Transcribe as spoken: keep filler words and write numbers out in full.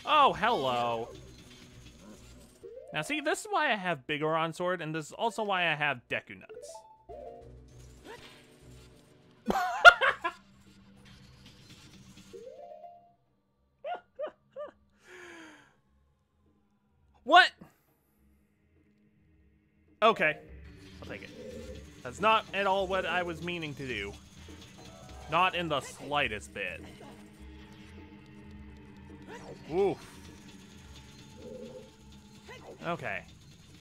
Oh, hello. Now, see, this is why I have Bigoron Sword, and this is also why I have Deku Nuts. What? Okay. I'll take it. That's not at all what I was meaning to do. Not in the slightest bit. Oof. Okay.